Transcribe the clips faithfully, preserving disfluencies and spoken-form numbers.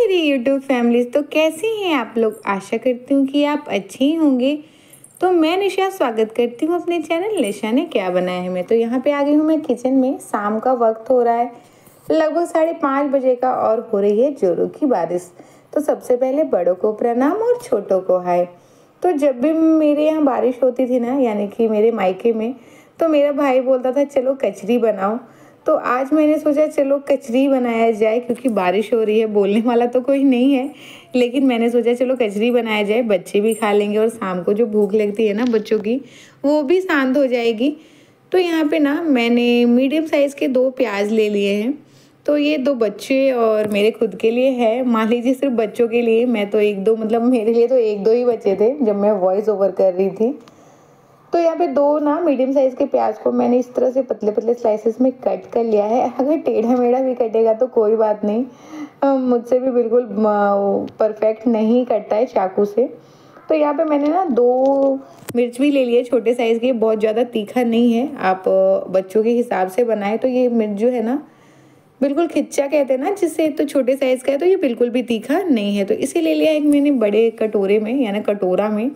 मेरी YouTube families, तो कैसे हैं आप लोग। आशा करती हूँ कि आप अच्छे ही होंगे। तो मैं निशा स्वागत करती हूँ अपने चैनल निशा ने क्या बनाया है। मैं तो यहाँ पे आ गई हूँ मैं किचन में। शाम का वक्त हो रहा है, लगभग साढ़े पाँच बजे का, और हो रही है जोरों की बारिश। तो सबसे पहले बड़ों को प्रणाम और छोटों को हाय। तो जब भी मेरे यहाँ बारिश होती थी ना, यानी कि मेरे मायके में, तो मेरा भाई बोलता था चलो कचरी बनाओ। तो आज मैंने सोचा चलो कचरी बनाया जाए, क्योंकि बारिश हो रही है, बोलने वाला तो कोई नहीं है, लेकिन मैंने सोचा चलो कचरी बनाया जाए, बच्चे भी खा लेंगे और शाम को जो भूख लगती है ना बच्चों की, वो भी शांत हो जाएगी। तो यहाँ पे ना मैंने मीडियम साइज़ के दो प्याज ले लिए हैं। तो ये दो बच्चे और मेरे खुद के लिए है। मान लीजिए सिर्फ बच्चों के लिए, मैं तो एक दो, मतलब मेरे लिए तो एक दो ही बचे थे जब मैं वॉइस ओवर कर रही थी। तो यहाँ पे दो ना मीडियम साइज के प्याज को मैंने इस तरह से पतले पतले स्लाइसेस में कट कर लिया है। अगर टेढ़ा मेढ़ा भी कटेगा तो कोई बात नहीं, मुझसे भी बिल्कुल परफेक्ट नहीं कटता है चाकू से। तो यहाँ पे मैंने ना दो मिर्च भी ले लिए छोटे साइज़ के, बहुत ज़्यादा तीखा नहीं है, आप बच्चों के हिसाब से बनाए। तो ये मिर्च जो है ना बिल्कुल खिच्चा कहते हैं ना जिससे, तो छोटे साइज़ का है, तो ये बिल्कुल भी तीखा नहीं है। तो इसे ले लिया एक मैंने बड़े कटोरे में, यानी कटोरा में,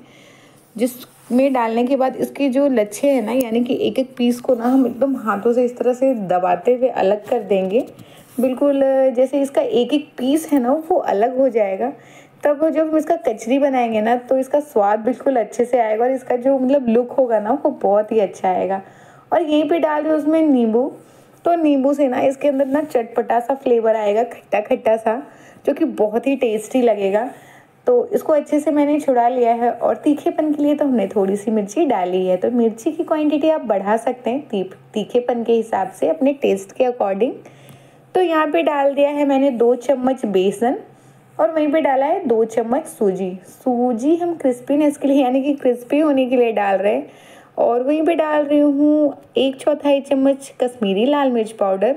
जिसमें डालने के बाद इसके जो लच्छे हैं ना, यानी कि एक एक पीस को ना हम एकदम हाथों से इस तरह से दबाते हुए अलग कर देंगे। बिल्कुल जैसे इसका एक एक पीस है ना वो अलग हो जाएगा। तब जब हम इसका कचरी बनाएंगे ना तो इसका स्वाद बिल्कुल अच्छे से आएगा, और इसका जो मतलब लुक होगा ना वो बहुत ही अच्छा आएगा। और यहीं पे डाल रहे उसमें नींबू। तो नींबू से ना इसके अंदर ना चटपटा सा फ्लेवर आएगा, खट्टा खट्टा सा, जो कि बहुत ही टेस्टी लगेगा। तो इसको अच्छे से मैंने छुड़ा लिया है, और तीखेपन के लिए तो हमने थोड़ी सी मिर्ची डाली है। तो मिर्ची की क्वांटिटी आप बढ़ा सकते हैं ती, तीखेपन के हिसाब से अपने टेस्ट के अकॉर्डिंग। तो यहाँ पे डाल दिया है मैंने दो चम्मच बेसन, और वहीं पे डाला है दो चम्मच सूजी। सूजी हम क्रिस्पीनेस के लिए, यानी कि क्रिस्पी होने के लिए डाल रहे हैं। और वहीं पे डाल रही हूँ एक चौथाई चम्मच कश्मीरी लाल मिर्च पाउडर,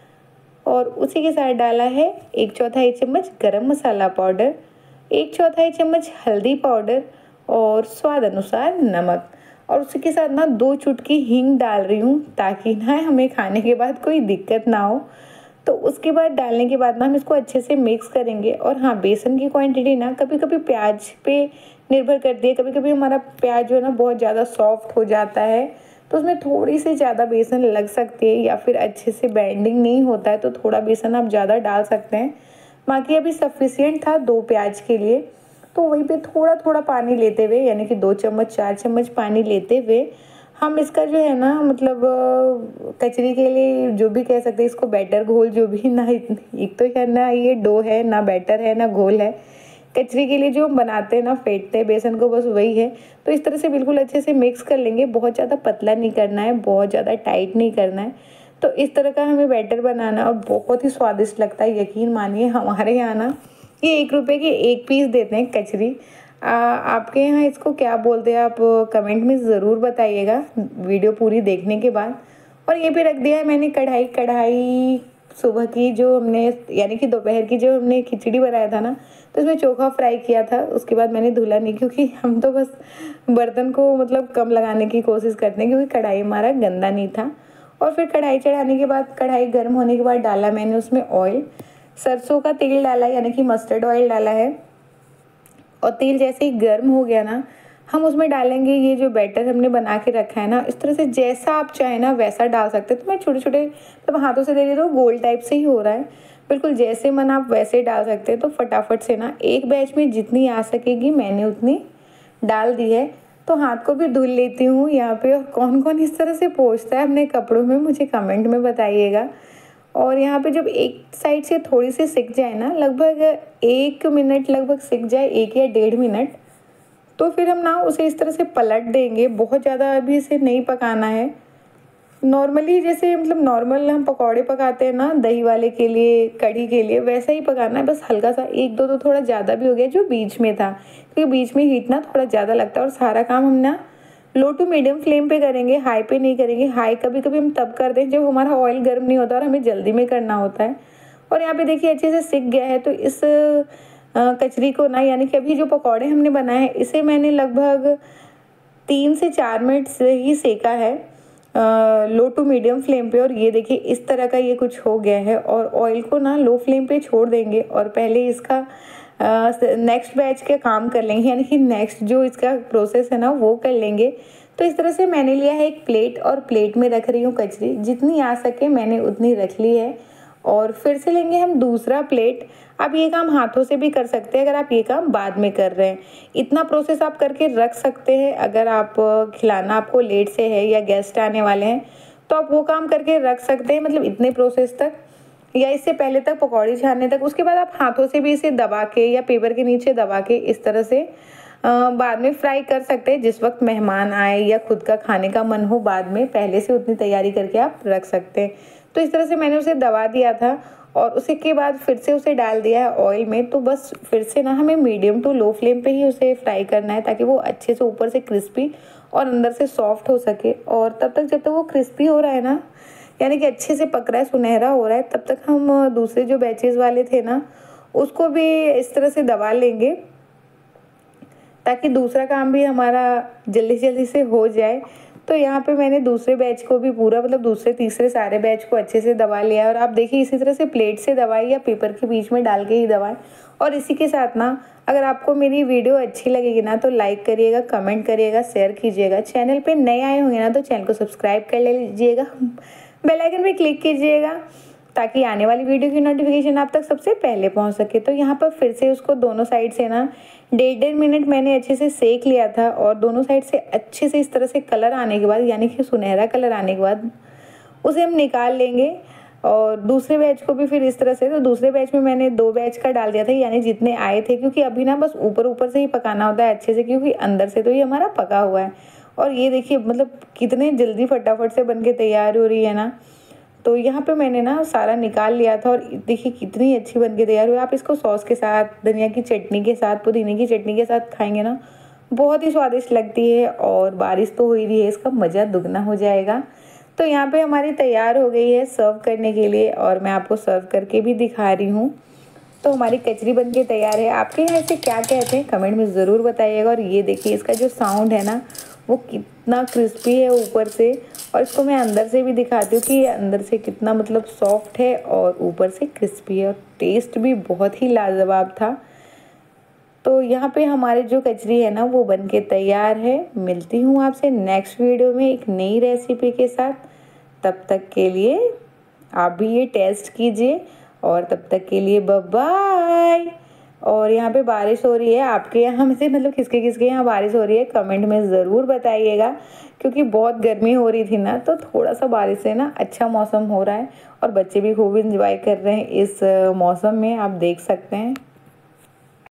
और उसी के साथ डाला है एक चौथाई चम्मच गरम मसाला पाउडर, एक चौथाई चम्मच हल्दी पाउडर, और स्वाद अनुसार नमक। और उसी के साथ ना दो चुटकी हींग डाल रही हूँ, ताकि ना हमें खाने के बाद कोई दिक्कत ना हो। तो उसके बाद डालने के बाद ना हम इसको अच्छे से मिक्स करेंगे। और हाँ, बेसन की क्वांटिटी ना कभी कभी प्याज पे निर्भर करती है। कभी कभी हमारा प्याज जो है ना बहुत ज़्यादा सॉफ्ट हो जाता है, तो उसमें थोड़ी सी ज़्यादा बेसन लग सकती है, या फिर अच्छे से बाइंडिंग नहीं होता है तो थोड़ा बेसन आप ज़्यादा डाल सकते हैं। बाकी अभी सफिशिएंट था दो प्याज के लिए। तो वहीं पे थोड़ा थोड़ा पानी लेते हुए, यानी कि दो चम्मच चार चम्मच पानी लेते हुए हम इसका जो है ना, मतलब कचरी के लिए जो भी कह सकते हैं इसको, बैटर घोल जो भी ना, एक तो है ना ये डो है ना, बैटर है ना घोल है। कचरी के लिए जो हम बनाते हैं ना, फेंटते हैं बेसन को, बस वही है। तो इस तरह से बिल्कुल अच्छे से मिक्स कर लेंगे। बहुत ज़्यादा पतला नहीं करना है, बहुत ज़्यादा टाइट नहीं करना है। तो इस तरह का हमें बैटर बनाना, और बहुत ही स्वादिष्ट लगता है। यकीन मानिए हमारे यहाँ ना ये एक रुपए के एक पीस देते हैं कचरी। आ, आपके यहाँ इसको क्या बोलते हैं, आप कमेंट में ज़रूर बताइएगा वीडियो पूरी देखने के बाद। और ये भी रख दिया है मैंने कढ़ाई कढ़ाई सुबह की जो हमने, यानी कि दोपहर की जो हमने खिचड़ी बनाया था ना, तो उसमें चोखा फ्राई किया था। उसके बाद मैंने धुला नहीं, क्योंकि हम तो बस बर्तन को मतलब कम लगाने की कोशिश करते हैं, क्योंकि कढ़ाई हमारा गंदा नहीं था। और फिर कढ़ाई चढ़ाने के बाद, कढ़ाई गर्म होने के बाद डाला मैंने उसमें ऑयल, सरसों का तेल डाला, यानी कि मस्टर्ड ऑयल डाला है। और तेल जैसे ही गर्म हो गया ना, हम उसमें डालेंगे ये जो बैटर हमने बना के रखा है ना। इस तरह से जैसा आप चाहें ना वैसा डाल सकते हैं। तो मैं छोटे छोटे मतलब हाथों से दे रही तो गोल टाइप से ही हो रहा है, बिल्कुल जैसे मन आप वैसे डाल सकते हैं। तो फटाफट से ना एक बैच में जितनी आ सकेगी मैंने उतनी डाल दी है। तो हाथ को भी धुल लेती हूँ यहाँ पे। और कौन कौन इस तरह से पोंछता है अपने कपड़ों में, मुझे कमेंट में बताइएगा। और यहाँ पे जब एक साइड से थोड़ी सी सिक जाए ना, लगभग एक मिनट लगभग सिक जाए, एक या डेढ़ मिनट, तो फिर हम ना उसे इस तरह से पलट देंगे। बहुत ज़्यादा अभी इसे नहीं पकाना है। नॉर्मली जैसे मतलब नॉर्मल हम पकौड़े पकाते हैं ना दही वाले के लिए, कढ़ी के लिए, वैसा ही पकाना है। बस हल्का सा, एक दो तो थोड़ा ज़्यादा भी हो गया जो बीच में था, क्योंकि बीच में हीट ना थोड़ा ज़्यादा लगता है। और सारा काम हम ना लो टू मीडियम फ्लेम पे करेंगे, हाई पे नहीं करेंगे। हाई कभी कभी हम तब करते हैं जब हमारा ऑयल गर्म नहीं होता और हमें जल्दी में करना होता है। और यहाँ पे देखिए अच्छे से सिक गया है। तो इस कचरी को ना, यानी कि अभी जो पकौड़े हमने बनाए हैं, इसे मैंने लगभग तीन से चार मिनट से ही सेका है। लो टू मीडियम फ्लेम पे। और ये देखिए इस तरह का ये कुछ हो गया है। और ऑयल को ना लो फ्लेम पे छोड़ देंगे और पहले इसका नेक्स्ट बैच के काम कर लेंगे, यानी कि नेक्स्ट जो इसका प्रोसेस है ना वो कर लेंगे। तो इस तरह से मैंने लिया है एक प्लेट और प्लेट में रख रही हूँ कचरी, जितनी आ सके मैंने उतनी रख ली है। और फिर से लेंगे हम दूसरा प्लेट। आप ये काम हाथों से भी कर सकते हैं अगर आप ये काम बाद में कर रहे हैं। इतना प्रोसेस आप करके रख सकते हैं। अगर आप खिलाना आपको लेट से है या गेस्ट आने वाले हैं तो आप वो काम करके रख सकते हैं, मतलब इतने प्रोसेस तक या इससे पहले तक पकौड़ी छानने तक। उसके बाद आप हाथों से भी इसे दबा के या पेपर के नीचे दबा के इस तरह से बाद में फ्राई कर सकते हैं। जिस वक्त मेहमान आए या खुद का खाने का मन हो बाद में, पहले से उतनी तैयारी करके आप रख सकते हैं। तो इस तरह से मैंने उसे दबा दिया था और उसी के बाद फिर से उसे डाल दिया है ऑयल में। तो बस फिर से ना हमें मीडियम टू लो फ्लेम पे ही उसे फ्राई करना है ताकि वो अच्छे से ऊपर से क्रिस्पी और अंदर से सॉफ्ट हो सके। और तब तक जब तक वो क्रिस्पी हो रहा है ना, यानी कि अच्छे से पक रहा है, सुनहरा हो रहा है, तब तक हम दूसरे जो बैचेस वाले थे ना उसको भी इस तरह से दबा लेंगे ताकि दूसरा काम भी हमारा जल्दी जल्दी से हो जाए। तो यहाँ पे मैंने दूसरे बैच को भी पूरा, मतलब दूसरे तीसरे सारे बैच को अच्छे से दबा लिया है। और आप देखिए इसी तरह से प्लेट से दबाएं या पेपर के बीच में डाल के ही दबाएं। और इसी के साथ ना अगर आपको मेरी वीडियो अच्छी लगेगी ना तो लाइक करिएगा, कमेंट करिएगा, शेयर कीजिएगा। चैनल पे नए आए होंगे ना तो चैनल को सब्सक्राइब कर लीजिएगा, बेल आइकन पे क्लिक कीजिएगा ताकि आने वाली वीडियो की नोटिफिकेशन आप तक सबसे पहले पहुंच सके। तो यहाँ पर फिर से उसको दोनों साइड से ना डेढ़ डेढ़ मिनट मैंने अच्छे से सेक लिया था। और दोनों साइड से अच्छे से इस तरह से कलर आने के बाद, यानी कि सुनहरा कलर आने के बाद उसे हम निकाल लेंगे। और दूसरे बैच को भी फिर इस तरह से, तो दूसरे बैच में मैंने दो बैच का डाल दिया था, यानी जितने आए थे, क्योंकि अभी ना बस ऊपर ऊपर से ही पकाना होता है अच्छे से, क्योंकि अंदर से तो ये हमारा पका हुआ है। और ये देखिए मतलब कितने जल्दी फटाफट से बन के तैयार हो रही है ना। तो यहाँ पे मैंने ना सारा निकाल लिया था और देखिए कितनी अच्छी बन के तैयार हुई। आप इसको सॉस के साथ, धनिया की चटनी के साथ, पुदीने की चटनी के साथ खाएंगे ना बहुत ही स्वादिष्ट लगती है। और बारिश तो हो ही रही है, इसका मज़ा दुगना हो जाएगा। तो यहाँ पे हमारी तैयार हो गई है सर्व करने के लिए और मैं आपको सर्व करके भी दिखा रही हूँ। तो हमारी कचरी बन के तैयार है। आपके यहाँ इसे क्या कहते हैं कमेंट में ज़रूर बताइएगा। और ये देखिए इसका जो साउंड है ना वो कितना क्रिस्पी है ऊपर से। और इसको मैं अंदर से भी दिखाती हूँ कि ये अंदर से कितना मतलब सॉफ्ट है और ऊपर से क्रिस्पी है। और टेस्ट भी बहुत ही लाजवाब था। तो यहाँ पे हमारे जो कचरी है ना वो बन के तैयार है। मिलती हूँ आपसे नेक्स्ट वीडियो में एक नई रेसिपी के साथ। तब तक के लिए आप भी ये टेस्ट कीजिए और तब तक के लिए बाय बाय। और यहाँ पे बारिश हो रही है, आपके यहाँ में से मतलब किसके किसके यहाँ बारिश हो रही है कमेंट में ज़रूर बताइएगा, क्योंकि बहुत गर्मी हो रही थी ना तो थोड़ा सा बारिश से ना अच्छा मौसम हो रहा है और बच्चे भी खूब इंजॉय कर रहे हैं इस मौसम में, आप देख सकते हैं।